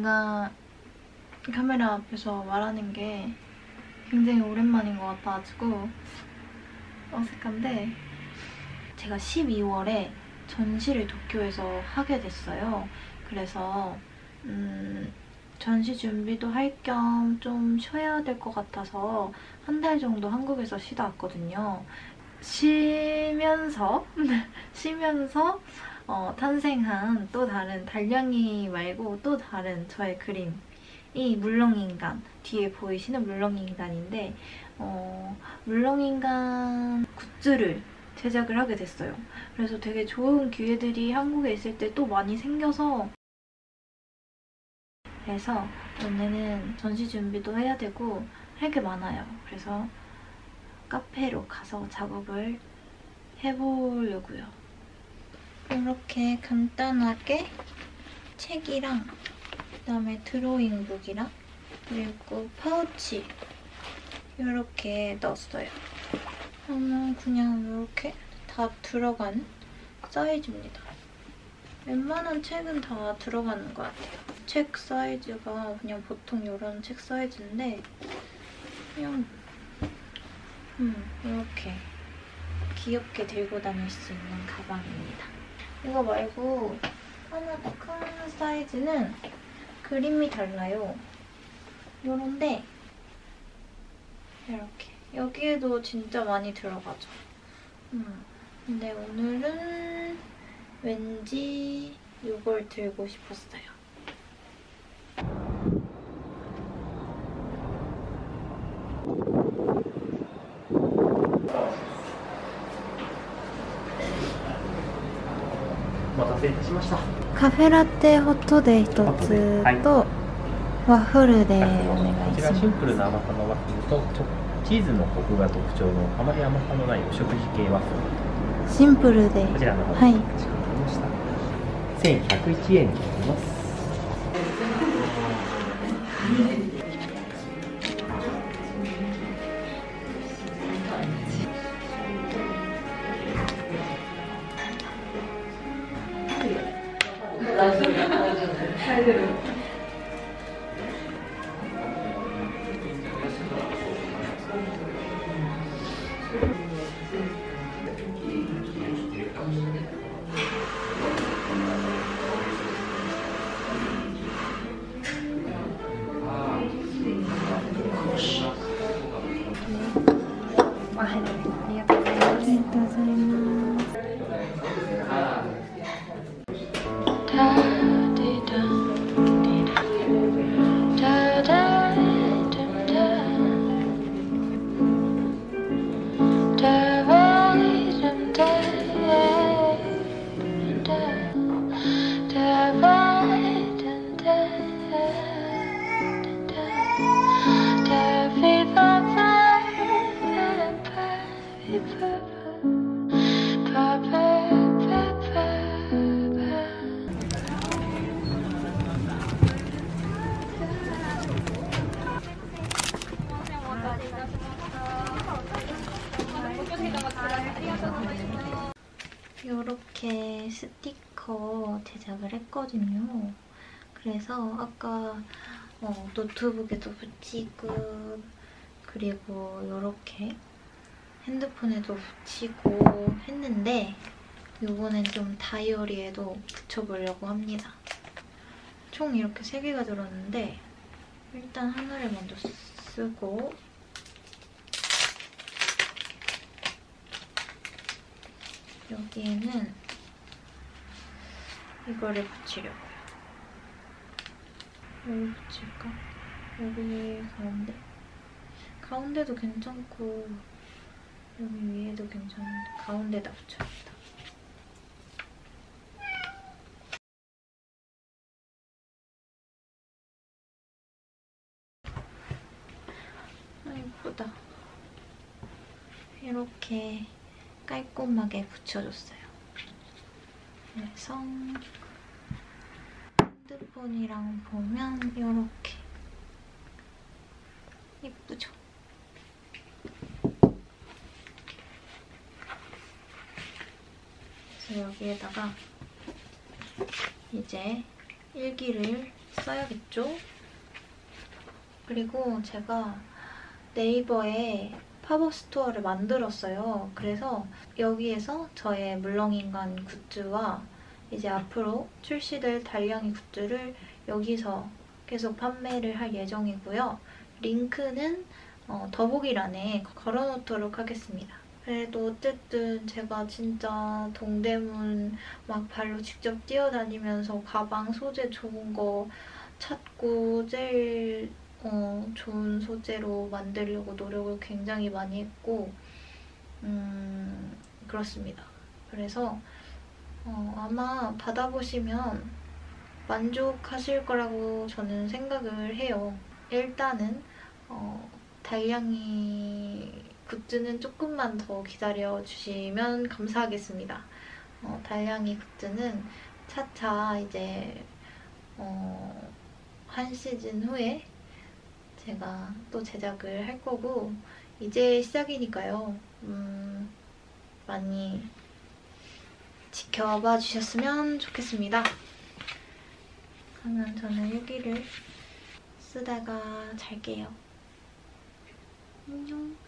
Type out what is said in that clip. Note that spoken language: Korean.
뭔가 카메라 앞에서 말하는 게 굉장히 오랜만인 것 같아가지고 어색한데, 제가 12월에 전시를 도쿄에서 하게 됐어요. 그래서 전시 준비도 할 겸 좀 쉬어야 될 것 같아서 한 달 정도 한국에서 쉬다 왔거든요. 쉬면서 탄생한 또 다른 달냥이 말고 또 다른 저의 그림이 물렁인간, 뒤에 보이시는 물렁인간인데 물렁인간 굿즈를 제작을 하게 됐어요. 그래서 되게 좋은 기회들이 한국에 있을 때 또 많이 생겨서, 그래서 오늘은 전시 준비도 해야 되고 할 게 많아요. 그래서 카페로 가서 작업을 해보려고요. 이렇게 간단하게 책이랑 그다음에 드로잉북이랑 그리고 파우치 이렇게 넣었어요. 그냥 이렇게 다 들어간 사이즈입니다. 웬만한 책은 다 들어가는 것 같아요. 책 사이즈가 그냥 보통 이런 책 사이즈인데 그냥 이렇게 귀엽게 들고 다닐 수 있는 가방입니다. 이거 말고 하나 더 큰 사이즈는 그림이 달라요. 요런데 이렇게 여기에도 진짜 많이 들어가죠. 근데 오늘은 왠지 이걸 들고 싶었어요.カフェラテホットで1つとワッフルでお願いします。こちらシンプルな甘さのワッフルとチーズのコクが特徴のあまり甘さのないお食事系ワッフル。シンプルでこちらの方かしこまりました。1101円になります。이렇게 스티커 제작을 했거든요. 그래서 아까 노트북에도 붙이고 그리고 이렇게 핸드폰에도 붙이고 했는데 이거는 좀 다이어리에도 붙여보려고 합니다. 총 이렇게 3개가 들었는데 일단 하나를 먼저 쓰고 여기에는 이거를 붙이려고요. 여기 붙일까? 여기 가운데도 괜찮고 여기 위에도 괜찮은데 가운데다 붙여야겠다. 아, 예쁘다. 이렇게 깔끔하게 붙여줬어요. 그래서 핸드폰이랑 보면 이렇게 예쁘죠? 그래서 여기에다가 이제 일기를 써야겠죠? 그리고 제가 네이버에 팝업 스토어를 만들었어요. 그래서 여기에서 저의 물렁인간 굿즈와 이제 앞으로 출시될 달량이 굿즈를 여기서 계속 판매를 할 예정이고요. 링크는 더보기란에 걸어놓도록 하겠습니다. 그래도 어쨌든 제가 진짜 동대문 막 발로 직접 뛰어다니면서 가방 소재 좋은 거 찾고 제일 좋은 소재로 만들려고 노력을 굉장히 많이 했고 그렇습니다. 그래서 아마 받아보시면 만족하실 거라고 저는 생각을 해요. 일단은 달량이 굿즈는 조금만 더 기다려주시면 감사하겠습니다. 달량이 굿즈는 차차 이제 한 시즌 후에 제가 또 제작을 할 거고 이제 시작이니까요. 많이 지켜봐 주셨으면 좋겠습니다. 그러면 저는 일기를 쓰다가 잘게요. 안녕.